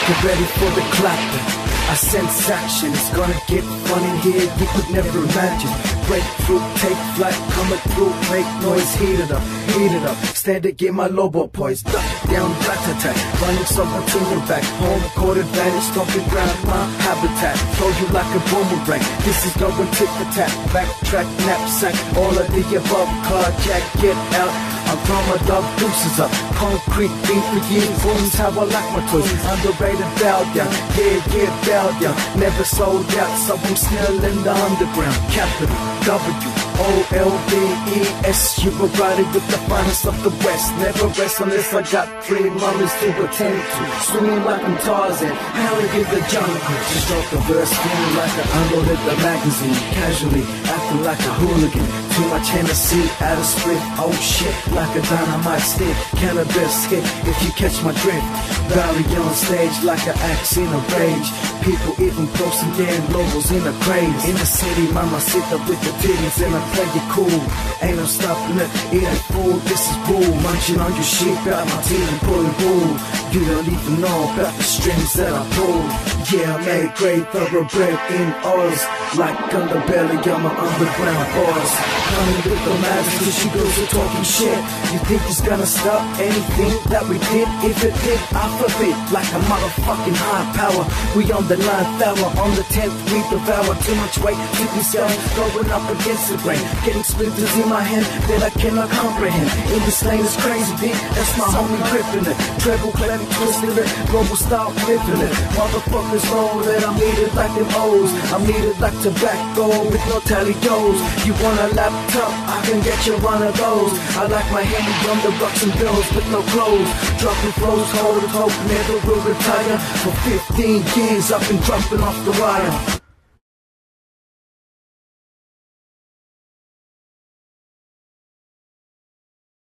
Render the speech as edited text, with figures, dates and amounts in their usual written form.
Get ready for the clapping. I sense action, it's gonna get funny here, you could never imagine. Breakthrough, take flight, coming through, make noise, heat it up, stand it, get my lobo poised, duck down, rat-a-tat, running something to your back, home court advantage, stomping ground, my habitat, throw you like a boomerang, this is going tit-for-tat, backtrack, knapsack, all of the above, carjack, get out, I'm from a dog, deuces up, concrete beat for years, boom's how I like my toys, underrated, bow down, yeah, bow down, never sold out, so I'm still in the underground, capital, W-O-L-D-E-S, you were riding with the finest of the West, never rest unless I got 3 mommies to attend to, swinging like I'm Tarzan, howling in the jungle, just drop the verse, feeling like I unloaded the magazine, casually, acting like a hooligan, too much Hennessy, out of split, oh shit, like a dynamite stick, cannabis hit, if you catch my drift, Barry on stage like an axe in a rage, people even posting damn logos in a craze, in the city, mama sit up with the titties and I play it cool, ain't no stopping it, it ain't food, this is bull, munching on your shit, out my teeth and pulling bull, you don't even know about the strings that I pull, yeah I made great thoroughbred in Oz, like underbelly on my underground bars, coming with the magic till she goes to talking shit, you think it's gonna stop anything that we did, if it did, I flip it, like a motherfucking high power, we on the 9th hour, on the 10th we devour, too much weight, keep me scared, going up against the grain, getting splinters in my hand that I cannot comprehend, in this lane is crazy dick, that's my homie gripping it, treble clapping, twisting it, global style flipping it, motherfuckers know that I'm needed like them O's, I'm needed like tobacco with no tally goes, you want a laptop, I can get you one of those, I like my handy on the bucks and bills with no clothes, dropping flows, hold it hope, never will retire, for 15 years I've been dropping off the wire.